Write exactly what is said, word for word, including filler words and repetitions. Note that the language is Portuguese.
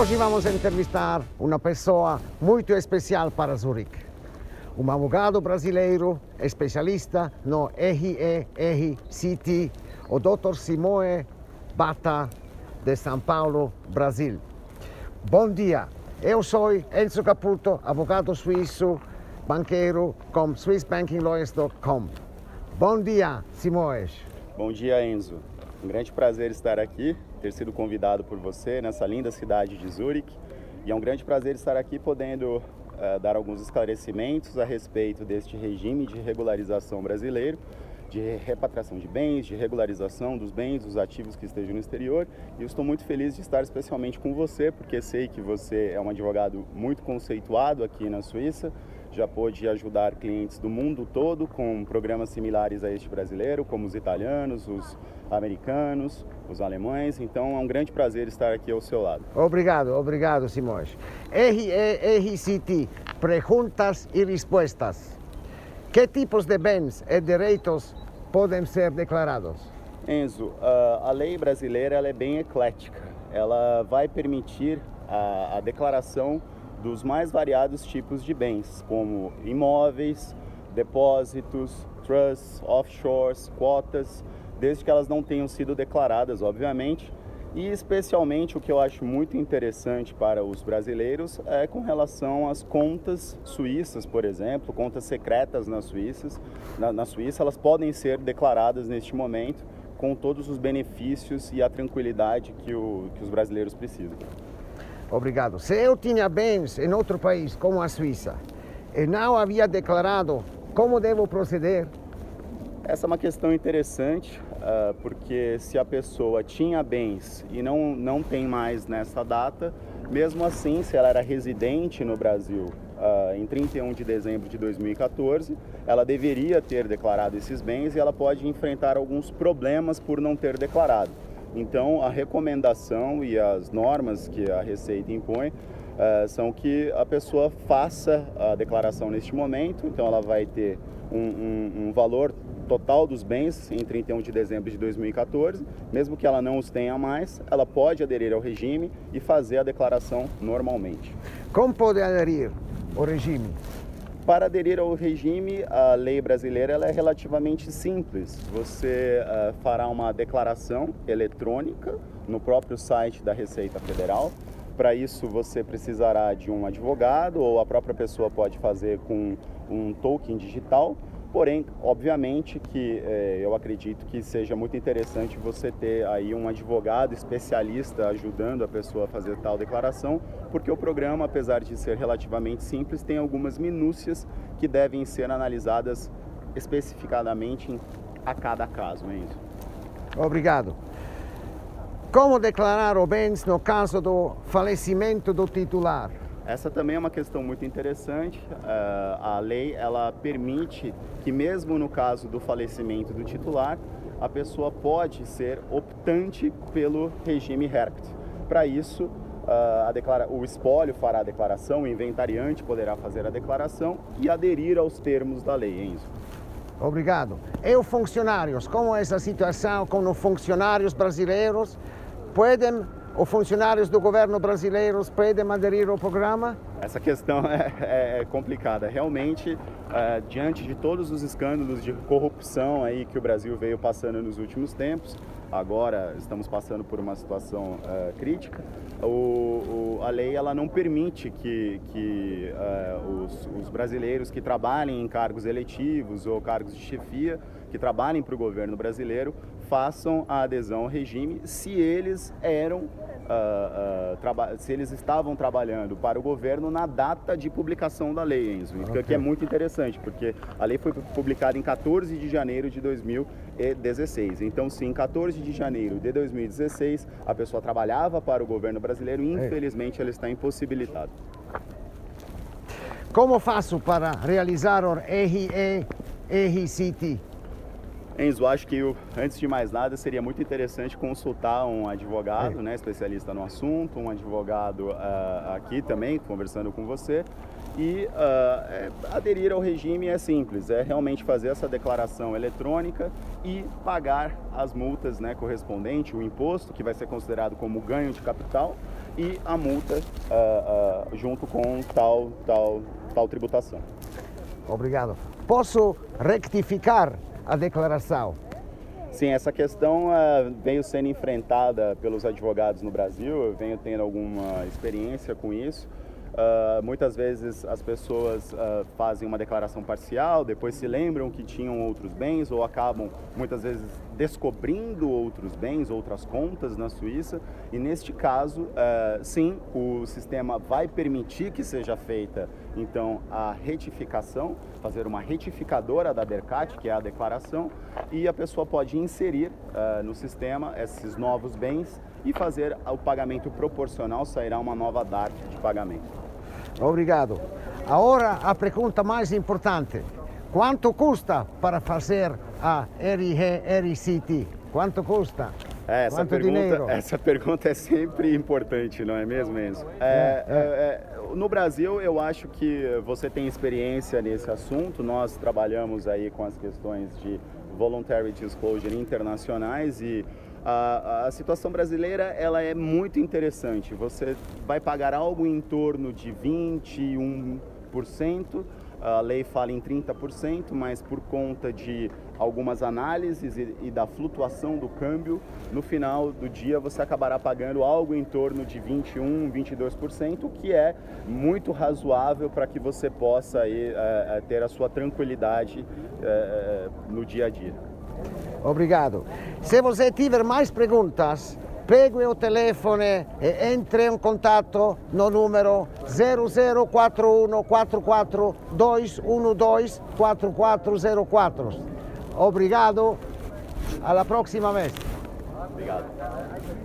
Hoje vamos entrevistar uma pessoa muito especial para Zurique. Um advogado brasileiro especialista no R E R C T, o doutor Simões Bata, de São Paulo, Brasil. Bom dia, eu sou Enzo Caputo, advogado suíço, banqueiro com swiss banking lawyers ponto com. Bom dia, Simões. Bom dia, Enzo. Um grande prazer estar aqui, ter sido convidado por você nessa linda cidade de Zurique. E é um grande prazer estar aqui podendo uh, dar alguns esclarecimentos a respeito deste regime de regularização brasileiro, de repatriação de bens, de regularização dos bens, dos ativos que estejam no exterior. E eu estou muito feliz de estar especialmente com você, porque sei que você é um advogado muito conceituado aqui na Suíça, já pôde ajudar clientes do mundo todo com programas similares a este brasileiro, como os italianos, os americanos, os alemães. Então é um grande prazer estar aqui ao seu lado. Obrigado, obrigado, Simões. R E R C T, perguntas e respostas. Que tipos de bens e direitos podem ser declarados? Enzo, a lei brasileira ela é bem eclética. Ela vai permitir a, a declaração dos mais variados tipos de bens, como imóveis, depósitos, trusts, offshores, cotas, desde que elas não tenham sido declaradas, obviamente. E especialmente o que eu acho muito interessante para os brasileiros é com relação às contas suíças, por exemplo, contas secretas nas Suíças. Na, na Suíça, elas podem ser declaradas neste momento com todos os benefícios e a tranquilidade que, o, que os brasileiros precisam. Obrigado. Se eu tinha bens em outro país, como a Suíça, e não havia declarado, como devo proceder? Essa é uma questão interessante, uh, porque se a pessoa tinha bens e não, não tem mais nessa data, mesmo assim, se ela era residente no Brasil uh, em trinta e um de dezembro de dois mil e quatorze, ela deveria ter declarado esses bens e ela pode enfrentar alguns problemas por não ter declarado. Então, a recomendação e as normas que a Receita impõe uh, são que a pessoa faça a declaração neste momento. Então, ela vai ter um, um, um valor total dos bens em trinta e um de dezembro de dois mil e quatorze. Mesmo que ela não os tenha mais, ela pode aderir ao regime e fazer a declaração normalmente. Como pode aderir ao regime? Para aderir ao regime, a lei brasileira ela é relativamente simples. Você uh, fará uma declaração eletrônica no próprio site da Receita Federal. Para isso, você precisará de um advogado ou a própria pessoa pode fazer com um token digital. Porém, obviamente que eh, eu acredito que seja muito interessante você ter aí um advogado especialista ajudando a pessoa a fazer tal declaração, porque o programa, apesar de ser relativamente simples, tem algumas minúcias que devem ser analisadas especificadamente a cada caso, Enzo. Obrigado. Como declarar os bens no caso do falecimento do titular? Essa também é uma questão muito interessante. Uh, a lei ela permite que mesmo no caso do falecimento do titular, a pessoa pode ser optante pelo regime Herct. Para isso, uh, a declara... o espólio fará a declaração, o inventariante poderá fazer a declaração e aderir aos termos da lei, Enzo. Obrigado. E os funcionários? Como é essa situação com os funcionários brasileiros? Podem Os funcionários do governo brasileiro podem aderir ao programa? Essa questão é, é complicada. Realmente, uh, diante de todos os escândalos de corrupção aí que o Brasil veio passando nos últimos tempos, agora estamos passando por uma situação uh, crítica, o, o, a lei ela não permite que, que uh, os, os brasileiros que trabalhem em cargos eletivos ou cargos de chefia, que trabalhem para o governo brasileiro, façam a adesão ao regime se eles eram, uh, uh, se eles estavam trabalhando para o governo na data de publicação da lei, Enzo. Okay. Que é muito interessante, porque a lei foi publicada em quatorze de janeiro de dois mil e dezesseis. Então, se em quatorze de janeiro de dois mil e dezesseis a pessoa trabalhava para o governo brasileiro, infelizmente ela está impossibilitada. Como faço para realizar o R E R C T? Enzo, acho que antes de mais nada seria muito interessante consultar um advogado, é. né, especialista no assunto, um advogado uh, aqui também, conversando com você. E uh, é, aderir ao regime é simples, é realmente fazer essa declaração eletrônica e pagar as multas, né, correspondentes, o imposto, que vai ser considerado como ganho de capital. e a multa uh, uh, junto com tal, tal, tal tributação. Obrigado. Posso rectificar a declaração? Sim, essa questão uh, veio sendo enfrentada pelos advogados no Brasil, eu venho tendo alguma experiência com isso. Uh, muitas vezes as pessoas uh, fazem uma declaração parcial, depois se lembram que tinham outros bens ou acabam muitas vezes descobrindo outros bens, outras contas na Suíça, e neste caso, uh, sim, o sistema vai permitir que seja feita então a retificação, fazer uma retificadora da DERCAT, que é a declaração, e a pessoa pode inserir uh, no sistema esses novos bens e fazer o pagamento proporcional, sairá uma nova D A R T de pagamento. Obrigado. Agora a pergunta mais importante. Quanto custa para fazer a R G R C T? Quanto custa? É, essa, Quanto pergunta, dinheiro? essa pergunta é sempre importante, não é mesmo, Enzo? É, é. É, é, no Brasil, eu acho que você tem experiência nesse assunto. Nós trabalhamos aí com as questões de Voluntary Disclosure internacionais e A, a situação brasileira ela é muito interessante. Você vai pagar algo em torno de vinte e um por cento, a lei fala em trinta por cento, mas por conta de algumas análises e, e da flutuação do câmbio, no final do dia você acabará pagando algo em torno de vinte e um, vinte e dois por cento, que é muito razoável para que você possa aí, é, ter a sua tranquilidade é, no dia a dia. Obrigado. Se você tiver mais perguntas, pegue o telefone e entre em contato no número zero zero quatro um quatro quatro dois um dois quatro quatro zero quatro. Obrigado. Alla prossima vez. Obrigado.